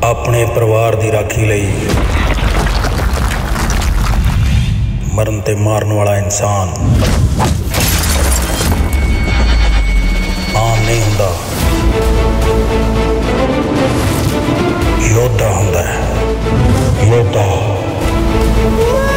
अपने परिवार की राखी लई मरन ते मारन वाला इंसान आम नहीं हुंदा, योद्धा हुंदा है। योद्धा